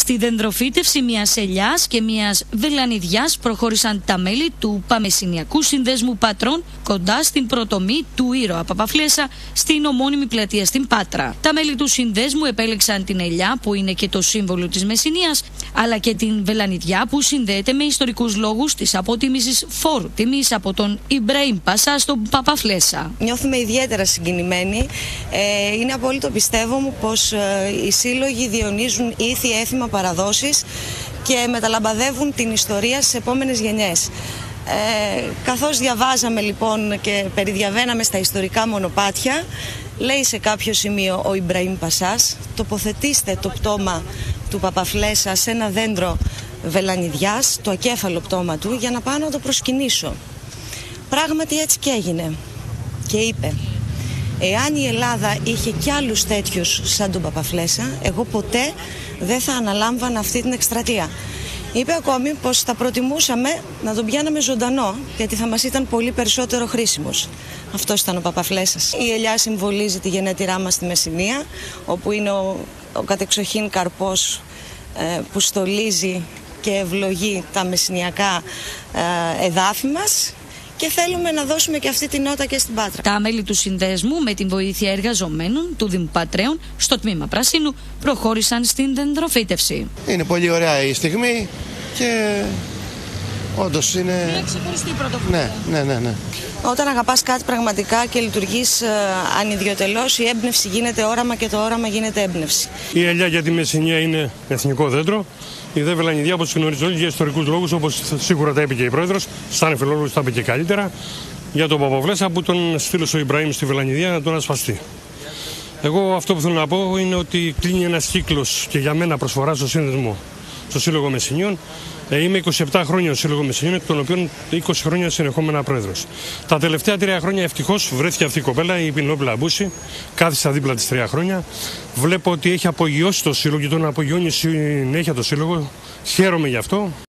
Στη δενδροφύτευση μιας ελιάς και μιας βελανιδιάς προχώρησαν τα μέλη του Παμεσσηνιακού Συνδέσμου Πατρών κοντά στην πρωτομή του ήρωα Παπαφλέσσα στην ομώνυμη πλατεία στην Πάτρα. Τα μέλη του συνδέσμου επέλεξαν την ελιά που είναι και το σύμβολο της Μεσσηνίας, αλλά και την βελανιδιά που συνδέεται με ιστορικούς λόγους της αποτίμησης φόρου τιμής από τον Ιμπραήμ Πασά στον Παπαφλέσσα. Νιώθουμε ιδιαίτερα συγκινημένοι. Είναι απόλυτο πιστεύω μου πως οι σύλλογοι διονύζουν ήθη έθιμα παραδόσεις και μεταλαμπαδεύουν την ιστορία στις επόμενες γενιές. Καθώς διαβάζαμε λοιπόν και περιδιαβαίναμε στα ιστορικά μονοπάτια, λέει σε κάποιο σημείο ο Ιμπραήμ Πασάς: τοποθετήστε το πτώμα του Παπαφλέσσα σε ένα δέντρο βελανιδιάς, το ακέφαλο πτώμα του, για να πάω να το προσκυνήσω. Πράγματι έτσι και έγινε. Και είπε: εάν η Ελλάδα είχε κι άλλους τέτοιους σαν τον Παπαφλέσσα, εγώ ποτέ δεν θα αναλάμβανα αυτή την εκστρατεία. Είπε ακόμη πως θα προτιμούσαμε να τον πιάναμε ζωντανό, γιατί θα μας ήταν πολύ περισσότερο χρήσιμος. Αυτός ήταν ο Παπαφλέссας. Η ελιά συμβολίζει τη γενέτειρά μας στη Μεσσηνία, όπου είναι ο κατεξοχήν καρπός που στολίζει και ευλογεί τα μεσσηνιακά εδάφη μας. Και θέλουμε να δώσουμε και αυτή την νότα και στην Πάτρα. Τα μέλη του συνδέσμου, με την βοήθεια εργαζομένων του Δήμου Πατρέων στο τμήμα Πρασίνου, προχώρησαν στην δενδροφύτευση. Είναι πολύ ωραία η στιγμή και όντως είναι μια ξεχωριστή πρωτοβουλία. Ναι. Όταν αγαπάς κάτι πραγματικά και λειτουργείς ανιδιοτελώς, η έμπνευση γίνεται όραμα και το όραμα γίνεται έμπνευση. Η ελιά για τη Μεσσηνία είναι εθνικό δέντρο. Η δε βελανιδιά, όπως γνωρίζει όλοι, για ιστορικούς λόγους, όπως σίγουρα τα είπε και η πρόεδρος, σαν φιλόλογος τα είπε και καλύτερα, για τον Παπαφλέσσα που τον στείλωσε ο Ιμπραήμ στη βελανιδιά να τον ασπαστεί. Εγώ αυτό που θέλω να πω είναι ότι κλείνει ένας κύκλος και για μένα προσφορά στο σύνδεσμο, στο Σύλλογο Μεσσηνιών. Είμαι 27 χρόνια στο Σύλλογο Μεσσηνιών, εκ των οποίων 20 χρόνια συνεχόμενα πρόεδρος. Τα τελευταία 3 χρόνια ευτυχώς βρέθηκε αυτή η κοπέλα, η Πινόπουλα Μπούση. Κάθισα δίπλα της 3 χρόνια. Βλέπω ότι έχει απογειώσει το Σύλλογο και τον απογειώνει συνέχεια το Σύλλογο. Χαίρομαι γι' αυτό.